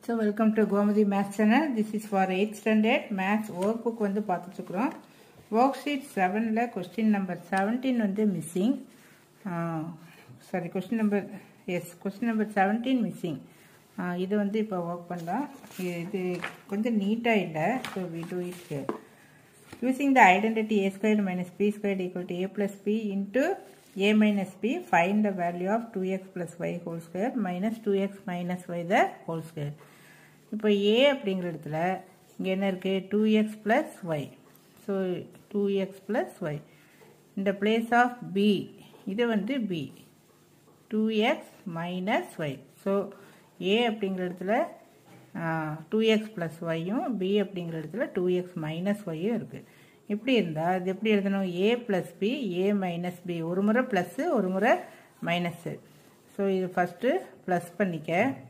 So welcome to Gomathi Maths channel. This is for 8th standard Maths workbook வந்து பார்த்துட்டு இருக்கோம். Worksheet 7ல question number 17 வந்து missing. Question number 17 missing. இது வந்து இப்போ work பண்ணலாம். இது கொஞ்சம் நீட்டா இல்ல. So we do it here. Using the identity a squared minus b squared equal to a plus b into a minus b, find the value of 2x plus y whole square minus 2x minus y the whole square. இப்போ a அப்படிங்கிற இடத்துல இங்க என்ன இருக்கு 2x plus y. So 2x plus y. In the place of b, இது வந்து b. 2x minus y. So a அப்படிங்கிற இடத்துல 2x plus y யும் b அப்படிங்கிற இடத்துல 2x minus y யும் இருக்கு. இப்படி இருந்தா இது எப்படி எழுதணும் a plus b, a minus b. ஒரு முறை plus ஒரு முறை minus. So இது first plus பண்ணிக்க.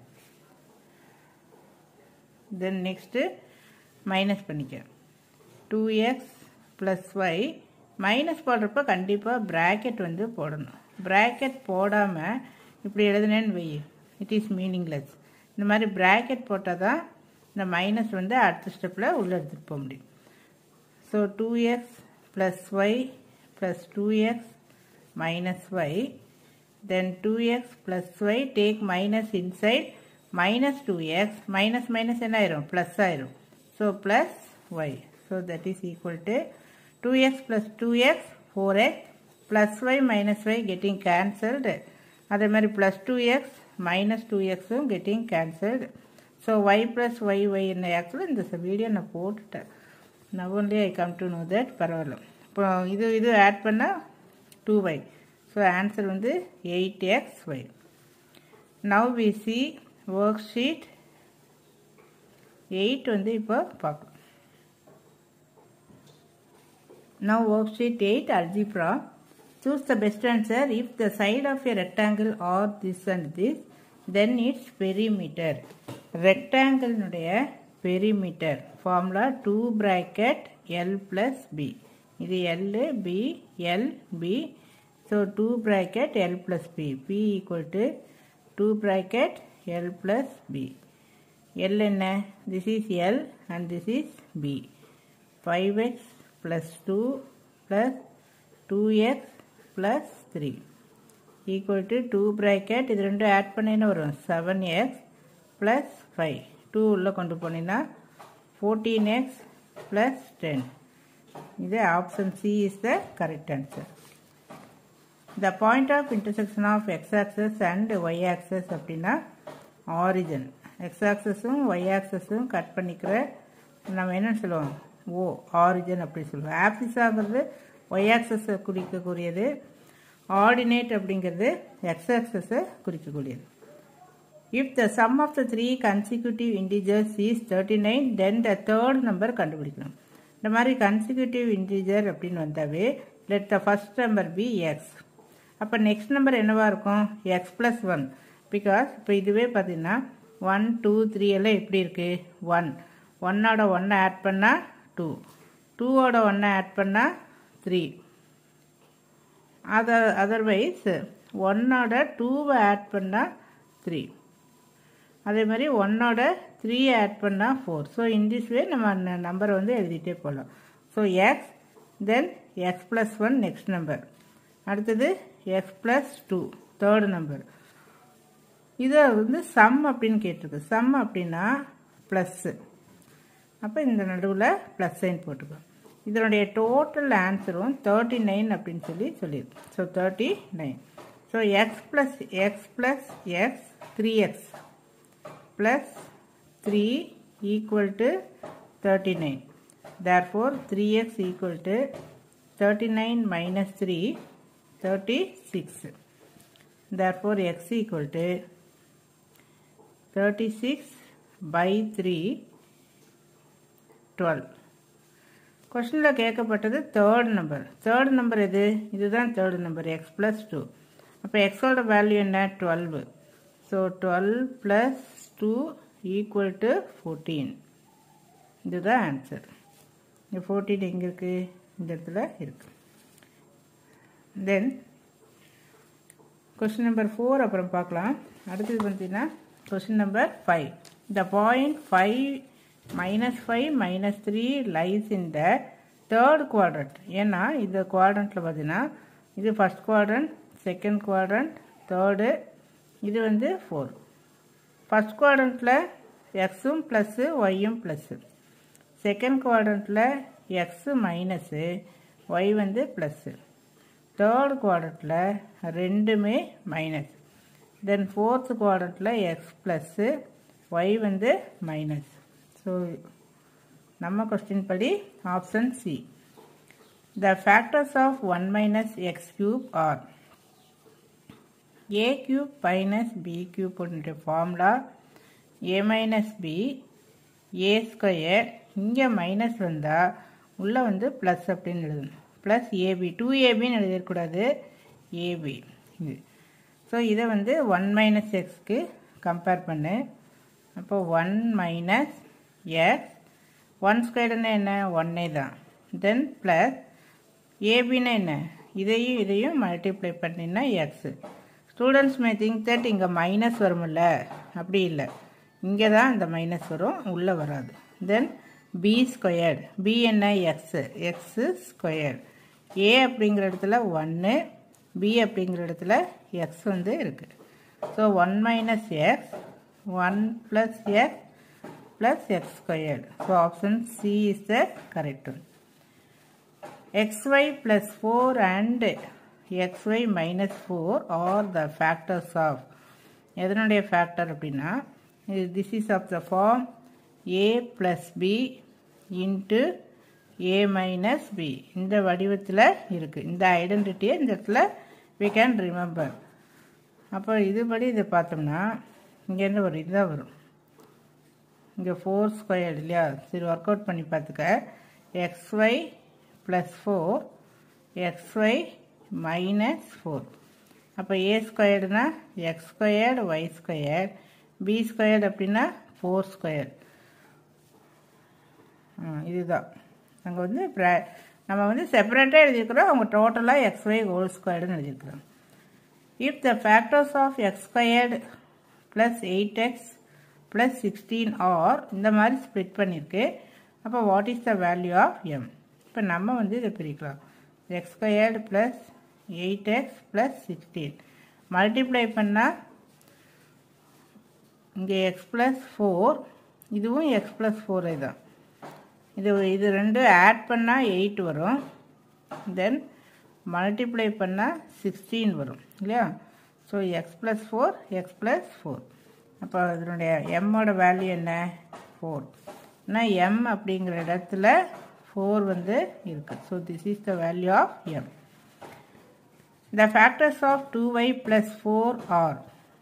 Then next minus பண்ணிக்க. 2x plus y minus போடுறப்ப கண்டிப்பா bracket வந்து போடணும். bracket போடாம இப்படி எழுதுனேன்னு வை. It is meaningless. இந்த மாதிரி bracket போட்டாதான் இந்த minus வந்து அடுத்த ஸ்டெப்ல உள்ள எடுத்துட்டு போக முடியும். So 2x plus y plus 2x minus y. Then 2x plus y, take minus inside, minus 2x, minus minus என்ன ஆயிரும் plus ஆயிரும். So plus y. So that is equal to 2x plus 2x 4x plus y minus y getting cancelled. அதே மாதிரி plus 2x minus 2x getting cancelled. So y plus y என்ன actually இந்த video நான் போட்டுட்டேன். Now only I come to know that பரவாயில்ல. இப்போ இது add பண்ணா 2y. So answer வந்து 8xy. Now we see worksheet 8 வந்து இப்போ பார்க்கலாம். Now worksheet 8 algebra. Choose the best answer if the side of a rectangle are this and this, then its perimeter. Rectangle நுடைய perimeter formula 2 bracket L plus B. இது L, B, L, B. So 2 bracket L plus B. P equal to 2 bracket L plus B. L என்ன? This is L and this is B. 5x plus 2 plus 2x plus 3 equal to 2 bracket இது ரெண்டு add பண்ணேன்னு வரும் 7x plus 5. 2 உள்ள கொண்டு போனீங்கன்னா 14x plus 10. இது option C is the correct answer. The point of intersection of x-axis and y-axis அப்படின்னா origin. x-axisம் y-axisம் cut பண்ணிக்கிற நம்ம என்ன சொல்லுவோம் O, origin அப்படி சொல்லுவோம். axis ஆகிறது y-axis குறிக்கக்கூடியது, ordinate அப்படிங்கிறது x-axis குறிக்கக்கூடியது. If the sum of the three consecutive integers is 39, then the third number கண்டுபிடிக்கணும். இந்த மாதிரி consecutive integer அப்படின்னு வந்தாவே let the first number be x. அப்ப next number என்னவா இருக்கும் x plus 1. because இப்போ இதுவே பார்த்தீங்கன்னா 1, 2, 3 எல்லாம் எப்படி இருக்கு 1. 1 ஓட 1 ஆட் பண்ணா 2. 2 ஓட 1 ஆட் பண்ணா 3. otherwise 1 ஓட 2 ஆட் பண்ணா 3. அதே மாதிரி 1 ஓட 3 ஆட் பண்ணா 4. so in this way நம்ம நம்பர் வந்து எழுதிட்டே போலாம். so x, then x plus 1 next number. அடுத்தது x plus 2 third number. இது வந்து sum அப்படின்னு கேட்டிருக்கு. sum அப்படின்னா பிளஸ். அப்ப இந்த நடுவுல பிளஸ் சைன் போட்டுக்கோ. இதனுடைய டோட்டல் ஆன்சரும் 39 அப்படின்னு சொல்லியிருக்கு. so 39. so x plus x 3x plus 3 equal to 39. Therefore 3x equal to 39 minus 3, 36. Therefore x equal to 36 by 3, 12. Questionல கேட்கப்பட்டது third number. third number எது? இதுதான் third number x plus 2. அப்ப x ஓட வேல்யூ என்ன 12. so 12 plus 2 equal to 14. இதுதான் answer. இந்த 14 எங்க இருக்கு? இந்த இடத்துல இருக்கு. then question number 4 அப்புறம் பார்க்கலாம். அடுத்து பார்த்தீங்கன்னா question number 5. The point 5 minus 5 minus 3 lies in the third quadrant. ஏன்னா இந்த குவாட்ரண்ட்டில் பார்த்தீங்கன்னா இது first quadrant, second quadrant, third, இது வந்து 4. ஃபஸ்ட் குவாட்ரண்ட்டில் எக்ஸும் ப்ளஸ்ஸு ஒய்யும் ப்ளஸ்ஸு, செகண்ட் குவாட்ரண்ட்டில் எக்ஸு மைனஸு ஒய் வந்து ப்ளஸ்ஸு, தேர்ட் குவாட்ரண்ட்டில் ரெண்டுமே மைனஸ், தென் ஃபோர்த் குவாட்ரண்ட்டில் எக்ஸ் ப்ளஸ்ஸு ஒய் வந்து மைனஸ். ஸோ நம்ம கொஸ்டின் படி option C. The factors of 1 minus x cube are a cube minus b cube உடைய formula a minus b a square, இங்கே minus வந்தால் உள்ளே வந்து ப்ளஸ் அப்படின்னு எழுதணும், ப்ளஸ் ஏபி, 2ab எழுதிடக்கூடாது, ஏபி இது. ஸோ இதை வந்து 1 மைனஸ் எக்ஸ்க்கு கம்பேர் பண்ணு. அப்போ 1 மைனஸ் எக்ஸ், 1 ஸ்கொயர்டுன்னா என்ன, 1 தான், தென் ப்ளஸ் ஏபின்னா என்ன, இதையும் மல்டிப்ளை பண்ணினா x. Students may think that இங்கே மைனஸ் வருமில்ல, அப்படி இல்லை, இங்கே தான் இந்த மைனஸ் வரும், உள்ளே வராது. தென் பி ஸ்கொயர்டு, பி என்ன, எக்ஸு ஸ்கொயர்டு, ஏ அப்படிங்கிற இடத்துல 1, பி அப்படிங்கிற இடத்துல எக்ஸ் வந்து இருக்குது. So 1 minus x, 1 plus x plus x squared. So option C is the correct one. xy plus 4 and xy minus 4 are the factors of, எதனுடைய factor அப்படின்னா this is of the form a plus b into a minus b. இந்த வடிவத்தில் இருக்குது, இந்த ஐடென்டிட்டியை இந்த இடத்துல we can remember. அப்போ இதுபடி இதை பார்த்தோம்னா இங்கேருந்து ஒரு இதுதான் வரும், இங்கே 4 ஸ்கொயர்டு இல்லையா. சரி, ஒர்க் அவுட் பண்ணி பார்த்துக்க. xy plus 4 xy minus 4. அப்போ a ஸ்கொயர்டுனா x squared y square, b squared அப்படின்னா 4 ஸ்கொயர். இதுதான் அங்கே வந்து நம்ம வந்து செப்பரேட்டாக எழுதியிருக்கிறோம், அவங்க டோட்டலாக xy ஹோல் ஸ்கொயர்டுன்னு எழுதியிருக்கிறோம். If the factors of x squared plus 8x plus 16 are இந்த மாதிரி ஸ்ப்ளிட் பண்ணியிருக்கு. அப்போ what is the value of M? இப்போ நம்ம வந்து இதை பிரிக்கலாம். X squared plus 8x plus 16 multiply பண்ணால் இங்கே எக்ஸ் ப்ளஸ் 4, இதுவும் எக்ஸ் ப்ளஸ் 4 தான். இது ரெண்டும் ஆட் பண்ணால் 8 வரும், தென் மல்டிப்ளை பண்ணால் 16 வரும் இல்லையா. So x plus 4 x plus 4. அப்போ இதனுடைய எம்மோட வேல்யூ என்ன, 4. ஆனால் எம் அப்படிங்கிற இடத்துல 4 வந்து இருக்குது. So this is the value of M. The factors of 2y plus 4 are,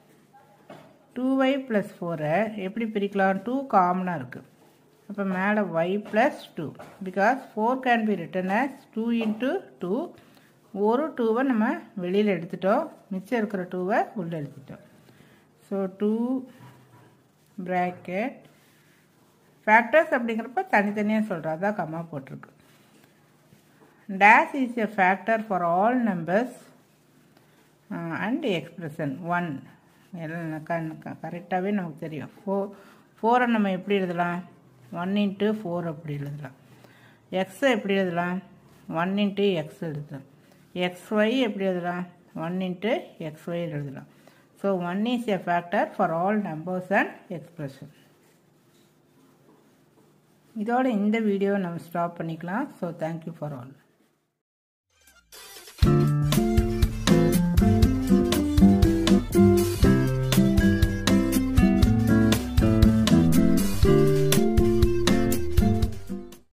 2y plus 4 எப்படி பிரிக்கலாம், 2 காமனாக இருக்குது. அப்போ மேலே y plus 2, because 4 can be written as 2 into 2. ஒரு 2வை நம்ம வெளியில் எடுத்துட்டோம், மிச்சம் இருக்கிற 2வை உள்ளே எடுத்துட்டோம். ஸோ 2 ப்ராக்கெட் ஃபேக்டர்ஸ் அப்படிங்கிறப்ப தனித்தனியாக சொல்கிறோம், அதான் கம்மா போட்டிருக்கு. Dash is a factor for all numbers and expression 1. எல்லாம் கரெக்டாகவே நமக்கு தெரியும். 4 நம்ம எப்படி எழுதலாம், 1 into 4 அப்படி எழுதலாம். எக்ஸை எப்படி எழுதலாம், 1 into எக்ஸ் எழுதலாம். xy எப்படி எழுதலாம், 1 into xy எழுதலாம். So 1 is a factor for all numbers and expression. இதோட இந்த வீடியோ நம்ம ஸ்டாப் பண்ணிக்கலாம். So thank you for all.